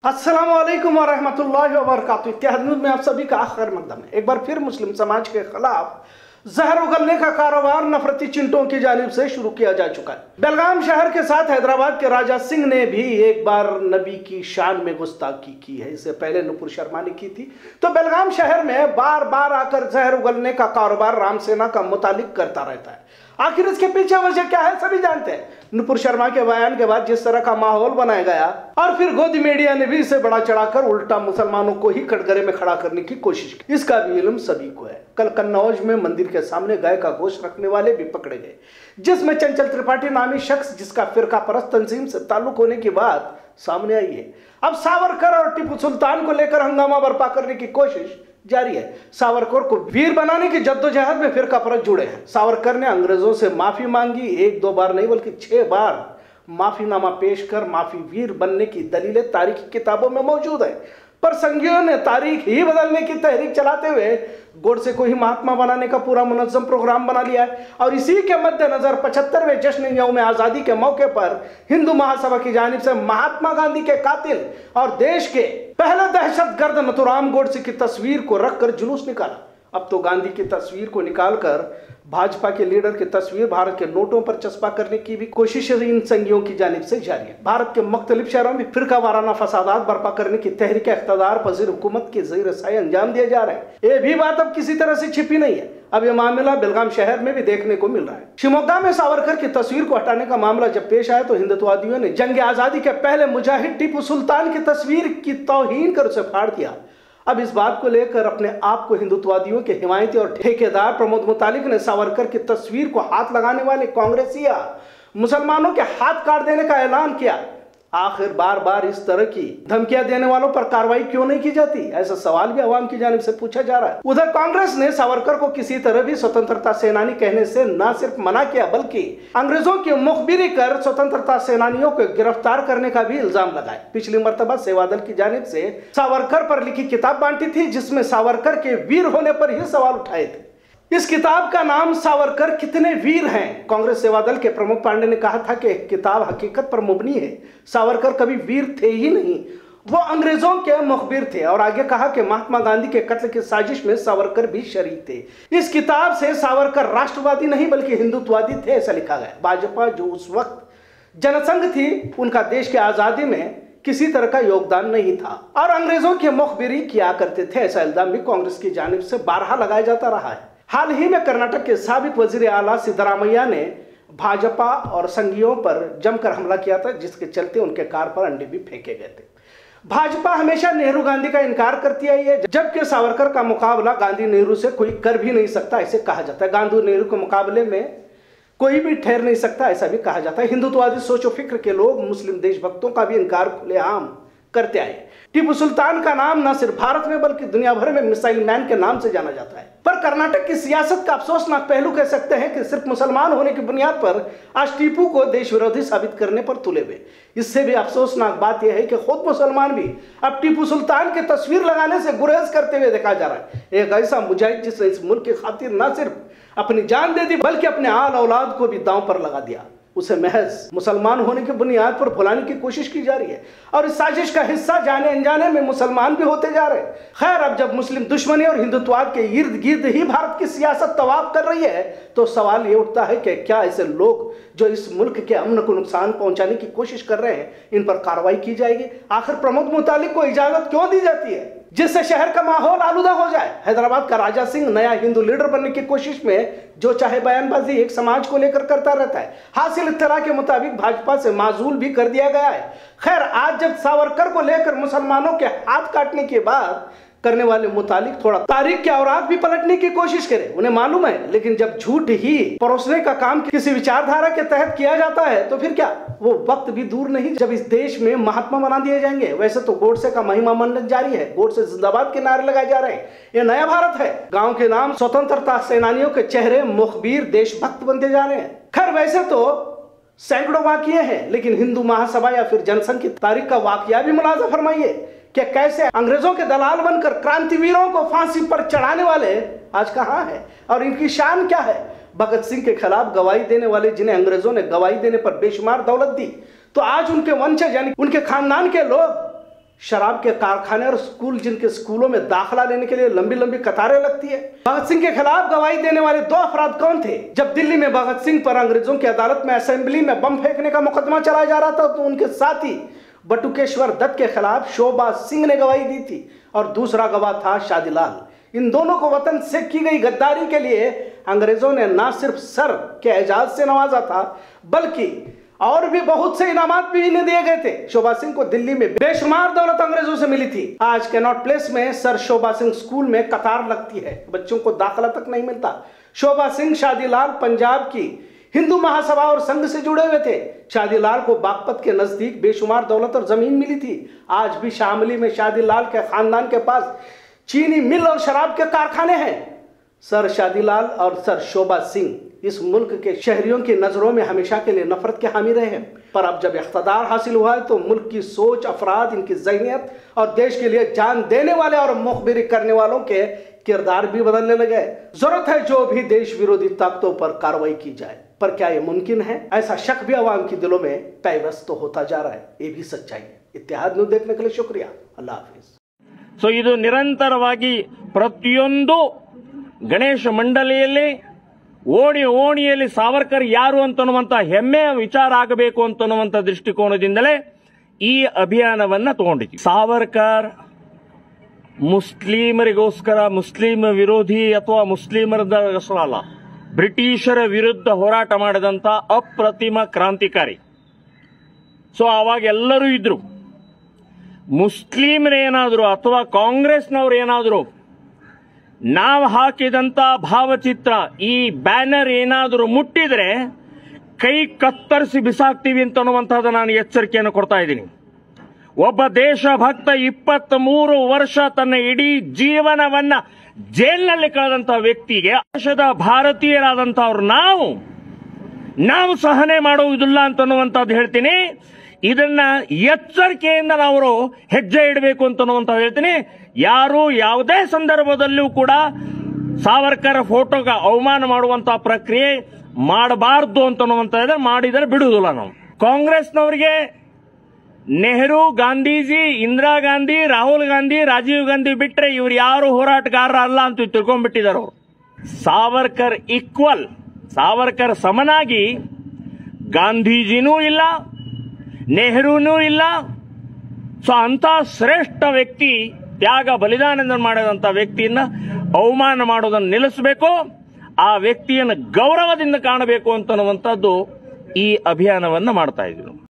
अस्सलामुअलैकुम वरहमतुल्लाहि वबरकातुहू। इत्तेहाद न्यूज़ में आप सभी का खैर मकदम है। एक बार फिर मुस्लिम समाज के खिलाफ जहर उगलने का कारोबार नफरती चिंटों की जानिब से शुरू किया जा चुका है। बेलगाम शहर के साथ हैदराबाद के राजा सिंह ने भी एक बार नबी की शान में गुस्ताखी की है। इससे पहले नुपुर शर्मा ने की थी। तो बेलगाम शहर में बार बार आकर जहर उगलने का कारोबार रामसेना का मुतालिक करता रहता है। आखिर इसके पीछे वजह क्या है सभी जानते हैं। नुपुर शर्मा के बयान के बाद जिस तरह का माहौल बनाया गया और फिर गोदी मीडिया ने भी इसे बड़ा चढ़ाकर उल्टा मुसलमानों को ही कटघरे में खड़ा करने की कोशिश की, इसका भी इल्म सभी को है। कल कन्नौज में मंदिर के सामने गाय का गोश्त रखने वाले भी पकड़े गए, जिसमें चंचल त्रिपाठी नामी शख्स जिसका फिरका परस्त तंजीम से ताल्लुक होने की बात सामने आई है। अब सावरकर और टीपू सुल्तान को लेकर हंगामा बर्पा करने की कोशिश जारी है। सावरकर को वीर बनाने की जद्दोजहद में फिरका परस्त जुड़े हैं। सावरकर ने अंग्रेजों से माफी मांगी, एक दो बार नहीं बल्कि 6 बार माफीनामा पेश कर माफी वीर बनने की दलीलें तारीखी किताबों में मौजूद है। पर संघियों ने तारीख ही बदलने की तहरीक चलाते हुए गोडसे को ही महात्मा बनाने का पूरा मुनज़्ज़म प्रोग्राम बना लिया है। और इसी के मद्देनजर 75वें जश्न यौम आज़ादी के मौके पर हिंदू महासभा की जानिब से महात्मा गांधी के कातिल और देश के पहले दहशतगर्द नथुराम गोडसे की तस्वीर को रखकर जुलूस निकाला। अब तो गांधी की तस्वीर को निकालकर भाजपा के लीडर की तस्वीर भारत के नोटों पर चस्पा करने की भी कोशिश इन संघियों की जानिब से जारी है। भारत के मुख्तलिफ शहरों में फिरका वाराना फसादात बर्पा करने की तहरीक इख्तियार पजीर हुकूमत के ज़ेर साए अंजाम दिए जा रहे हैं। ये भी बात अब किसी तरह से छिपी नहीं है। अब यह मामला बेलगाम शहर में भी देखने को मिल रहा है। शिवमोगा में सावरकर की तस्वीर को हटाने का मामला जब पेश आया तो हिंदुत्ववादियों ने जंग आजादी के पहले मुजाहिद टीपू सुल्तान की तस्वीर की तौहीन कर उसे फाड़ दिया। अब इस बात को लेकर अपने आप को हिंदुत्ववादियों के हिमायती और ठेकेदार प्रमोद मुतालिक ने सावरकर की तस्वीर को हाथ लगाने वाले कांग्रेसिया मुसलमानों के हाथ काट देने का ऐलान किया। आखिर बार बार इस तरह की धमकियां देने वालों पर कार्रवाई क्यों नहीं की जाती, ऐसा सवाल भी अवाम की जानिब से पूछा जा रहा है। उधर कांग्रेस ने सावरकर को किसी तरह भी स्वतंत्रता सेनानी कहने से न सिर्फ मना किया बल्कि अंग्रेजों की मुखबिरी कर स्वतंत्रता सेनानियों को गिरफ्तार करने का भी इल्जाम लगाया। पिछली मर्तबा सेवादल की जानिब से सावरकर पर लिखी किताब बांटी थी, जिसमें सावरकर के वीर होने पर ही सवाल उठाए थे। इस किताब का नाम सावरकर कितने वीर हैं। कांग्रेस सेवादल के प्रमुख पांडे ने कहा था कि किताब हकीकत पर मुबनी है, सावरकर कभी वीर थे ही नहीं, वो अंग्रेजों के मुखबिर थे। और आगे कहा कि महात्मा गांधी के कत्ल की साजिश में सावरकर भी शरीक थे। इस किताब से सावरकर राष्ट्रवादी नहीं बल्कि हिंदुत्ववादी थे, ऐसा लिखा गया। भाजपा जो उस वक्त जनसंघ थी, उनका देश की आजादी में किसी तरह का योगदान नहीं था और अंग्रेजों की मुखबिरी किया करते थे, ऐसा इल्जाम भी कांग्रेस की जानिब से बारहा लगाया जाता रहा है। हाल ही में कर्नाटक के साबिक वजीर आला सिद्धरामैया ने भाजपा और संघियों पर जमकर हमला किया था, जिसके चलते उनके कार पर अंडे भी फेंके गए थे। भाजपा हमेशा नेहरू गांधी का इनकार करती आई है, जबकि सावरकर का मुकाबला गांधी नेहरू से कोई कर भी नहीं सकता, ऐसे कहा जाता है। गांधी नेहरू के मुकाबले में कोई भी ठहर नहीं सकता, ऐसा भी कहा जाता है। हिंदुत्ववादी सोचो फिक्र के लोग मुस्लिम देशभक्तों का भी इनकार खुलेआम करते आए। टीपू सुल्तान का नाम न सिर्फ भारत में बल्कि दुनिया भर में मिसाइल मैन के नाम से जाना जाता है। पर कर्नाटक की सियासत का अफसोसनाक पहलू कह सकते हैं कि सिर्फ मुसलमान होने की बुनियाद पर आज टीपू को देश विरोधी साबित करने पर तुले हुए। इससे भी अफसोसनाक बात यह है कि खुद मुसलमान भी अब टीपू सुल्तान की तस्वीर लगाने से गुरेज करते हुए देखा जा रहा है। एक ऐसा मुजाहिद जिसने इस मुल्क की खातिर न सिर्फ अपनी जान दे दी बल्कि अपने आल औलाद को भी दांव पर लगा दिया, उसे महज मुसलमान होने की बुनियाद पर भुलाने की कोशिश की जा रही है। और इस साजिश का हिस्सा जाने अनजाने में मुसलमान भी होते जा रहे हैं। खैर, अब जब मुस्लिम दुश्मनी और हिंदुत्ववाद के इर्द गिर्द ही भारत की सियासत तवाफ कर रही है तो सवाल ये उठता है कि क्या ऐसे लोग जो इस मुल्क के अमन को नुकसान पहुंचाने की कोशिश कर रहे हैं, इन पर कार्रवाई की जाएगी? आखिर प्रमोद मुतालिक को इजाजत क्यों दी जाती है जिससे शहर का माहौल आलूदा हो जाए? हैदराबाद का राजा सिंह नया हिंदू लीडर बनने की कोशिश में जो चाहे बयानबाजी एक समाज को लेकर करता रहता है। हासिल इत्तला के मुताबिक भाजपा से माजूल भी कर दिया गया है। खैर, आज जब सावरकर को लेकर मुसलमानों के हाथ काटने के बाद करने वाले मुतालिक थोड़ा तारीख के औराक भी पलटने की कोशिश करें, उन्हें मालूम है, लेकिन जब झूठ ही परोसने का काम किसी विचारधारा के तहत किया जाता है तो फिर क्या वो वक्त भी दूर नहीं जब इस देश में महात्मा बना दिए जाएंगे। वैसे तो गोडसे का महिमा मंडन जारी है, गोडसे जिंदाबाद के नारे लगाए जा रहे हैं। ये नया भारत है, गांव के नाम स्वतंत्रता सेनानियों के चेहरे मुखबिर देशभक्त बनते जा रहे हैं। खैर, वैसे तो सैकड़ों वाकये हैं, लेकिन हिंदू महासभा या फिर जनसंघ की तारीख का वाकया भी मुलाजा फरमाइए कि कैसे अंग्रेजों के दलाल बनकर क्रांतिवीरों को फांसी पर चढ़ाने वाले आज कहां है और इनकी शान क्या है। भगत सिंह के खिलाफ गवाही देने वाले, जिन्हें अंग्रेजों ने गवाही देने पर बेशुमार दौलत दी, तो आज उनके वंशज यानी उनके खानदान के लोग शराब के कारखाने और स्कूल, जिनके स्कूलों में दाखिला लेने के लिए लंबी लंबी कतारें लगती है। भगत सिंह के खिलाफ गवाही देने वाले 2 अफराद कौन थे? जब दिल्ली में भगत सिंह पर अंग्रेजों की अदालत में असेंबली में बम फेंकने का मुकदमा चलाया जा रहा था, तो उनके साथी बटुकेश्वर दत्त के खिलाफ शोभा सिंह ने गवाही दी थी और दूसरा गवाह था शादीलाल। इन दोनों को वतन से की गई गद्दारी के लिए अंग्रेजों ने न सिर्फ सर के एजाज से नवाजा था, बल्कि और भी बहुत से इनामात भी इन्हें दिए गए थे। शोभा सिंह को दिल्ली में बेशुमार दौलत अंग्रेजों से मिली थी। आज कैनॉट प्लेस में सर शोभा सिंह स्कूल में कतार लगती है, बच्चों को दाखिला तक नहीं मिलता। शोभा सिंह शादीलाल पंजाब की हिंदू महासभा और संघ से जुड़े हुए थे। शादीलाल को बागपत के नजदीक बेशुमार दौलत और जमीन मिली थी। आज भी शामली में शादीलाल के खानदान के पास चीनी मिल और शराब के कारखाने हैं। सर शादीलाल और सर शोभा सिंह इस मुल्क के शहरियों की नजरों में हमेशा के लिए नफरत के हामी रहे हैं, पर अब जब इख्तिदार हासिल हुआ है तो मुल्क की सोच, अफराद, इनकी ज़हनियत और देश के लिए जान देने वाले और मुखबिरी करने वालों के किरदार भी बदलने लगे। जरूरत है जो भी देश विरोधी ताकतों पर कार्रवाई की जाए, पर क्या ये मुमकिन है? ऐसा शक भी अवाम के दिलों में पैवस्त तो होता जा रहा है। ये भी सच्चाई है। इत्तेहाद न्यूज़ देखने के लिए शुक्रिया। अल्लाह हाफिज। ಸೊ ಇದು ನಿರಂತರವಾಗಿ ಪ್ರತಿಯೊಂದು ಗಣೇಶ ಮಂಡಳಿಯಲ್ಲಿ ಓಣಿಯಲ್ಲಿ ಸಾವರ್ಕರ್ ಯಾರು ಅಂತನ್ನುವಂತ ಹೆಮ್ಮೆಯ ವಿಚಾರ ಆಗಬೇಕು ಅಂತನ್ನುವಂತ ದೃಷ್ಟಿಕೋನದಿಂದಲೇ ಈ ಅಭಿಯಾನವನ್ನ ತಗೊಂಡಿದ್ದೀವಿ. ಸಾವರ್ಕರ್ ಮುಸ್ಲಿಮರಿಗೋಸ್ಕರ, ಮುಸ್ಲಿಂ ವಿರೋಧಿ ಅಥವಾ ಮುಸ್ಲಿಮರಗೋಸ್ಕರ ಅಲ್ಲ, ಬ್ರಿಟಿಷರ ವಿರುದ್ಧ ಹೋರಾಟ ಮಾಡಿದಂತ ಅಪ್ರತಿಮ ಕ್ರಾಂತಿಕಾರಿ. ಸೊ ಅವಾಗ ಎಲ್ಲರೂ ಇದ್ರು. ಮುಸ್ಲಿಮರೇನಾದ್ರು ಅಥವಾ ಕಾಂಗ್ರೆಸ್ನವ್ರು ಏನಾದ್ರು ನಾವು ಹಾಕಿದಂತ ಭಾವಚಿತ್ರ, ಈ ಬ್ಯಾನರ್ ಏನಾದರೂ ಮುಟ್ಟಿದ್ರೆ ಕೈ ಕತ್ತರಿಸಿ ಬಿಸಾಕ್ತೀವಿ ಅಂತನ್ನುವಂತಹದ್ದು ನಾನು ಎಚ್ಚರಿಕೆಯನ್ನು ಕೊಡ್ತಾ ಇದ್ದೀನಿ. ಒಬ್ಬ ದೇಶಭಕ್ತ 23 ವರ್ಷ ತನ್ನ ಇಡೀ ಜೀವನವನ್ನ ಜೈಲಿನಲ್ಲಿ ಕಳೆದಂತ ವ್ಯಕ್ತಿಗೆ ದೇಶದ ಭಾರತೀಯರಾದಂತವ್ರು ನಾವು ಸಹನೆ ಮಾಡುವುದಿಲ್ಲ ಅಂತನ್ನುವಂಥದ್ದು ಹೇಳ್ತೀನಿ. ಇದನ್ನ ಎಚ್ಚರಿಕೆಯಿಂದ ನಾವು ಹೆಜ್ಜೆ ಇಡಬೇಕು ಅಂತನ್ನುವಂತ ಹೇಳ್ತೀನಿ. ಯಾರು ಯಾವುದೇ ಸಂದರ್ಭದಲ್ಲೂ ಕೂಡ ಸಾವರ್ಕರ್ ಫೋಟೋಗೆ ಅವಮಾನ ಮಾಡುವಂತಹ ಪ್ರಕ್ರಿಯೆ ಮಾಡಬಾರ್ದು ಅಂತನ್ನುವಂತ ಮಾಡಿದರೆ ಬಿಡುವುದಿಲ್ಲ ನಾವು. ಕಾಂಗ್ರೆಸ್ನವರಿಗೆ ನೆಹರು, ಗಾಂಧೀಜಿ, ಇಂದಿರಾ ಗಾಂಧಿ, ರಾಹುಲ್ ಗಾಂಧಿ, ರಾಜೀವ್ ಗಾಂಧಿ ಬಿಟ್ರೆ ಇವ್ರು ಯಾರು ಹೋರಾಟಗಾರರ ಅಲ್ಲ ಅಂತ ತಿಳ್ಕೊಂಡ್ಬಿಟ್ಟಿದ್ದಾರೆ ಅವರು. ಸಾವರ್ಕರ್ ಈಕ್ವಲ್, ಸಾವರ್ಕರ್ ಸಮನಾಗಿ ಗಾಂಧೀಜಿನೂ ಇಲ್ಲ, ನೆಹರೂನೂ ಇಲ್ಲ. ಸೊ ಅಂತ ಶ್ರೇಷ್ಠ ವ್ಯಕ್ತಿ, ತ್ಯಾಗ ಬಲಿದಾನ ಮಾಡಿದಂತ ವ್ಯಕ್ತಿಯನ್ನ ಅವಮಾನ ಮಾಡೋದನ್ನು ನಿಲ್ಲಿಸಬೇಕು, ಆ ವ್ಯಕ್ತಿಯನ್ನು ಗೌರವದಿಂದ ಕಾಣಬೇಕು ಅಂತನ್ನುವಂಥದ್ದು ಈ ಅಭಿಯಾನವನ್ನ ಮಾಡ್ತಾ ಇದ್ದೀವಿ.